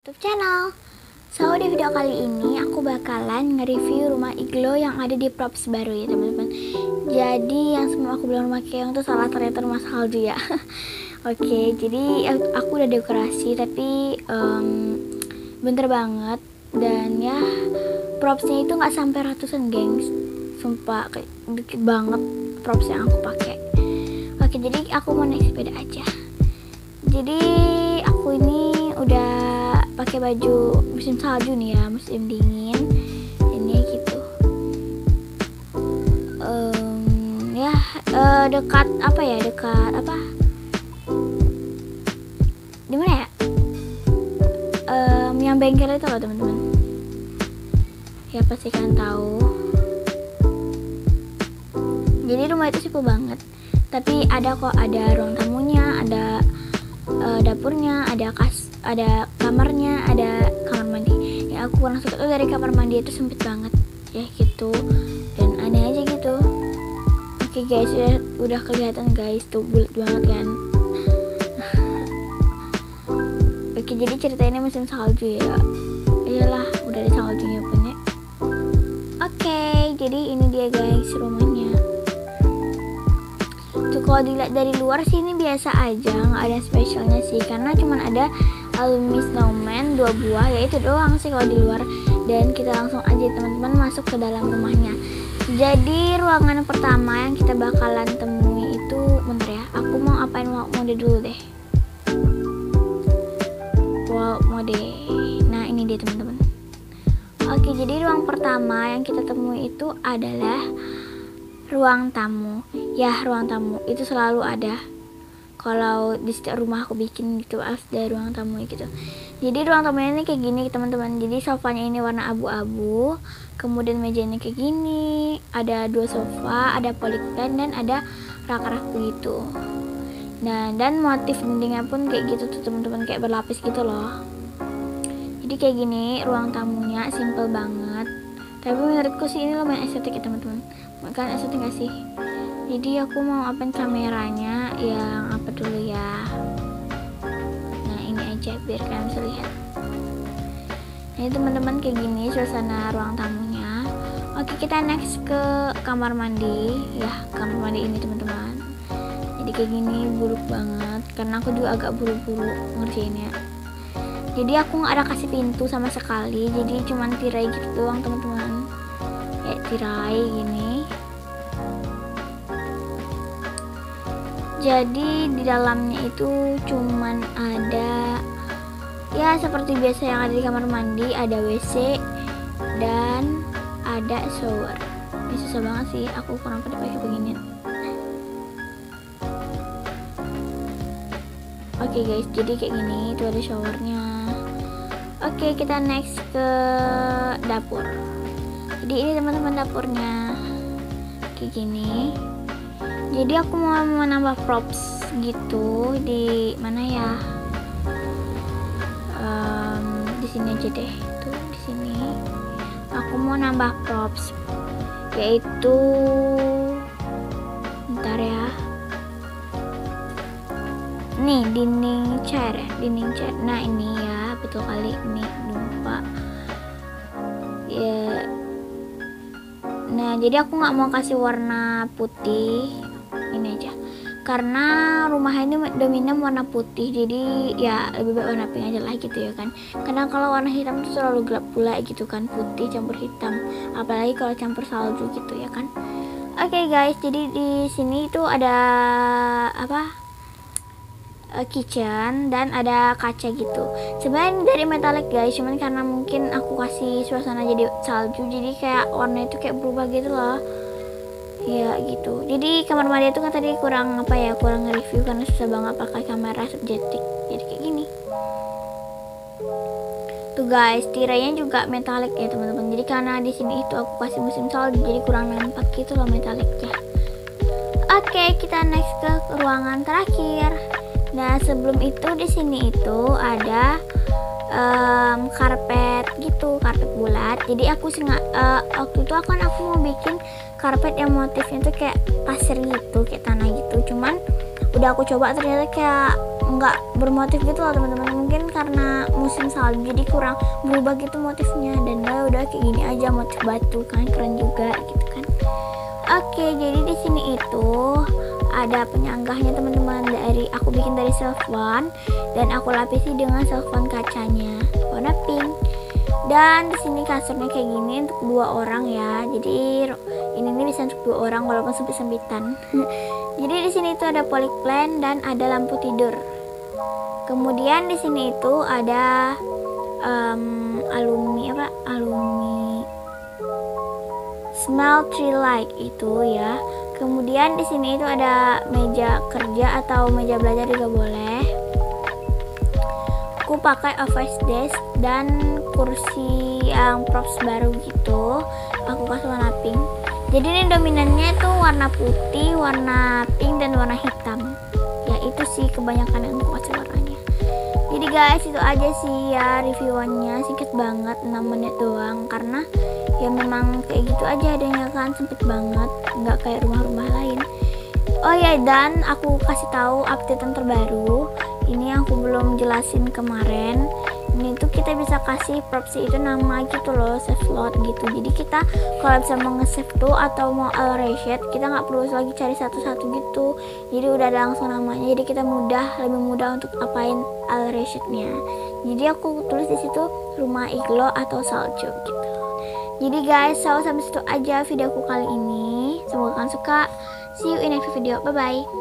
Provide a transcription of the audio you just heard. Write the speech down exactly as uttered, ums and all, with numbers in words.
YouTube channel. So di video kali ini aku bakalan nge-review rumah iglo yang ada di props baru ya teman-teman. Jadi yang semua aku bilang rumah keong itu salah, ternyata rumah salju ya. Oke, okay, jadi aku udah dekorasi tapi um, bentar banget dan ya propsnya itu nggak sampai ratusan gengs, sumpah dikit banget props yang aku pakai. Oke, okay, jadi aku mau naik sepeda aja. Jadi aku ini udah pakai baju musim salju nih ya, musim dingin ini gitu. Um, ya uh, dekat apa ya dekat apa? Di mana ya? Um, yang bengkel itu loh teman-teman. Ya pasti kalian tahu. Jadi rumah itu simpel banget. Tapi ada kok, ada ruang tamunya, ada uh, dapurnya, ada kas, ada kamarnya, ada kamar mandi. Ya aku kurang suka tuh dari kamar mandi itu sempit banget ya gitu, dan aneh aja gitu. Oke guys, udah, udah kelihatan guys tuh bulat banget kan. Oke, jadi ceritanya musim salju ya. Iyalah, udah ada saljunya punya. Oke, jadi ini dia guys rumahnya. Tuh kalau dilihat dari luar sih ini biasa aja, nggak ada spesialnya sih, karena cuman ada alumni snowman dua buah, ya itu doang sih kalau di luar. Dan kita langsung aja teman-teman masuk ke dalam rumahnya. Jadi ruangan pertama yang kita bakalan temui itu, bentar ya, aku mau apain walk mode dulu deh. Walk mode, nah ini dia teman-teman. Oke, jadi ruang pertama yang kita temui itu adalah ruang tamu. Ya, ruang tamu itu selalu ada kalau di setiap rumah aku bikin gitu, ada ruang tamu gitu. Jadi ruang tamunya ini kayak gini teman-teman. Jadi sofanya ini warna abu-abu, kemudian mejanya kayak gini, ada dua sofa, ada polyplan dan ada rak-rak gitu. Nah, dan motif dindingnya pun kayak gitu tuh teman-teman, kayak berlapis gitu loh. Jadi kayak gini ruang tamunya, simple banget. Tapi menurutku sih ini lumayan estetik ya teman-teman. Makan estetik gak sih? Jadi aku mau open kameranya yang apa dulu ya. Nah ini aja biar kalian bisa lihat. Nah ini teman-teman kayak gini suasana ruang tamunya. Oke, kita next ke kamar mandi ya. Kamar mandi ini teman-teman, jadi kayak gini buruk banget karena aku juga agak buru-buru ngerjainnya. Jadi aku nggak ada kasih pintu sama sekali, jadi cuman tirai gitu doang teman-teman. Ya tirai gini. Jadi di dalamnya itu cuman ada ya seperti biasa yang ada di kamar mandi, ada W C dan ada shower. Ini susah banget sih, aku kurang pada pakai beginian. Oke guys, jadi kayak gini, itu ada showernya. Oke, kita next ke dapur. Jadi ini teman-teman dapurnya kayak gini. Jadi aku mau menambah props gitu di mana ya? Um, di sini aja deh. Tuh di sini. Aku mau nambah props, yaitu, bentar ya. Nih dinding chair ya, dinding chair. Nah ini ya, betul kali ini lupa. Ya. Nah jadi aku nggak mau kasih warna putih. Ini aja karena rumah ini dominan warna putih, jadi ya lebih baik warna pink aja lah gitu ya kan, karena kalau warna hitam itu terlalu gelap pula gitu kan, putih campur hitam, apalagi kalau campur salju gitu ya kan. Oke okay guys, jadi di sini itu ada apa, uh, kitchen dan ada kaca gitu. Sebenarnya dari metalik guys, cuman karena mungkin aku kasih suasana jadi salju, jadi kayak warna itu kayak berubah gitu loh. Ya gitu. Jadi kamar mandi itu kan tadi kurang apa ya, kurang nge-review karena susah banget pakai kamera subjektif. Jadi kayak gini. Tuh guys, tirainya juga metalik ya teman-teman. Jadi karena di sini itu aku kasih musim salju, jadi kurang nampak gitu loh metaliknya. Oke, kita next ke ruangan terakhir. Nah, sebelum itu di sini itu ada um, karpet gitu, karpet bulat. Jadi aku sengaja uh, waktu itu aku kan aku mau bikin karpet yang motifnya tuh kayak pasir gitu, kayak tanah gitu. Cuman udah aku coba ternyata kayak nggak bermotif gitu loh teman-teman. mungkin karena musim salju jadi kurang berubah gitu motifnya, dan ya udah kayak gini aja motif batu kan, keren juga gitu kan. Oke, jadi di sini itu ada penyanggahnya teman-teman, dari aku bikin dari selfone dan aku lapisi dengan selfone kacanya warna pink. Dan di sini kasurnya kayak gini untuk dua orang ya. Jadi ini ini bisa untuk dua orang walaupun sempit-sempitan. Jadi di sini itu ada polyplan dan ada lampu tidur. Kemudian di sini itu ada um, alumni apa? Alumni smell tree light itu ya. Kemudian di sini itu ada meja kerja atau meja belajar juga boleh. Aku pakai office desk dan kursi yang props baru gitu. Aku kasih warna pink. Jadi ini dominannya itu warna putih, warna pink dan warna hitam. Ya itu sih kebanyakan yang aku kasih warnanya. Jadi guys, itu aja sih ya reviewannya, singkat banget enam menit doang, karena ya memang kayak gitu aja adanya kan, sempit banget, nggak kayak rumah-rumah lain. Oh ya, dan aku kasih tahu updatean terbaru. Ini aku belum jelasin kemarin. Ini tuh kita bisa kasih proxy itu nama gitu loh, save slot gitu. Jadi kita kalau bisa mau nge-save tuh atau mau all reset, kita nggak perlu lagi cari satu-satu gitu. Jadi udah ada langsung namanya. Jadi kita mudah, lebih mudah untuk apain all resetnya. Jadi aku tulis di situ rumah iglo atau salju gitu. Jadi guys, so sampai situ aja videoku kali ini. Semoga kalian suka. See you in next video. Bye bye.